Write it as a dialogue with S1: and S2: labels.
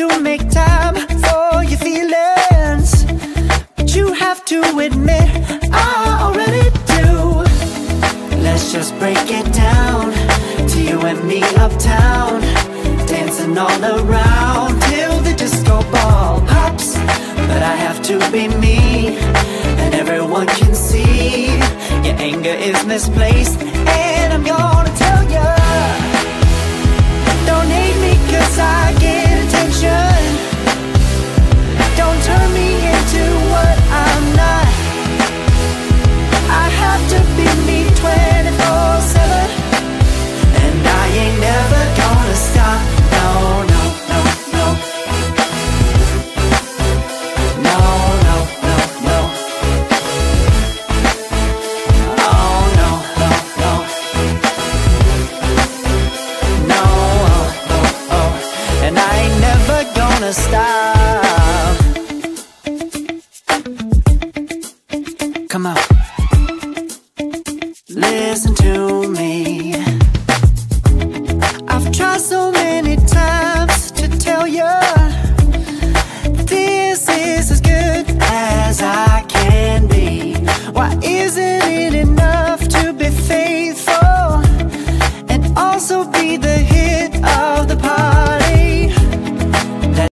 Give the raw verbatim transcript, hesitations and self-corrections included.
S1: to make time for your feelings, but you have to admit I already do. Let's just break it down to you and me uptown, dancing all around till the disco ball pops. But I have to be me, and everyone can see your anger is misplaced, and I'm gonna tell ya, don't hate me cause I get attention. Don't turn me into what I'm not. I have to be me twenty-four seven, and I ain't never gonna stop. No, no, no, no. No, no, no, no. Oh, no, no, no. No, oh, oh, oh. And I ain't never gonna stop.